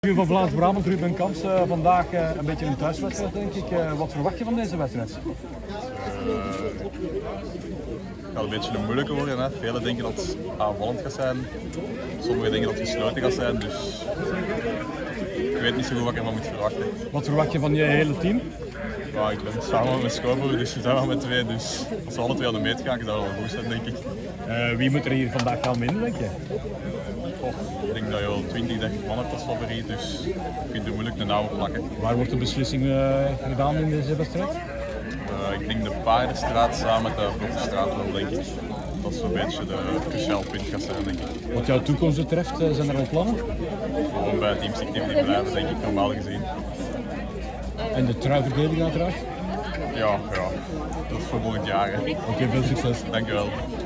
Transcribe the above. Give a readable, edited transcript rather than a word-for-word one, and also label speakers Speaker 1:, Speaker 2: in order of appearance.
Speaker 1: Van Vlaams-Brabant, Ruben Kamps, vandaag een beetje een thuiswedstrijd denk ik. Wat verwacht je van deze wedstrijd?
Speaker 2: Het gaat een beetje een moeilijke worden. Hè. Velen denken dat het aanvallend gaat zijn, sommigen denken dat het gesloten gaat zijn. Dus ik weet niet zo goed wat ik ervan moet verwachten.
Speaker 1: Wat verwacht je van je hele team?
Speaker 2: Ja, ik ben samen met mijn schoonbroer, dus we zijn wel met twee. Dus als we alle twee aan de meet gaan, zou dat wel goed zijn, denk ik.
Speaker 1: Wie moet er hier vandaag gaan winnen, denk je?
Speaker 2: Ik denk dat je wel 20, 30 man hebt als favoriet, dus je kunt er moeilijk de naam plakken.
Speaker 1: Waar wordt de beslissing gedaan in deze wedstrijd?
Speaker 2: Ik denk de Paardenstraat samen met de Brokkenstraat wel, denk ik. Dat is zo'n beetje de cruciaal punt gaat zijn, denk ik.
Speaker 1: Wat jouw toekomst betreft, zijn er al plannen?
Speaker 2: Gewoon bij Team Security blijven, denk ik, normaal gezien.
Speaker 1: En de truiverdeling uiteraard?
Speaker 2: Ja, dat is voor volgend jaar.
Speaker 1: Oké, veel succes.
Speaker 2: Dank je wel.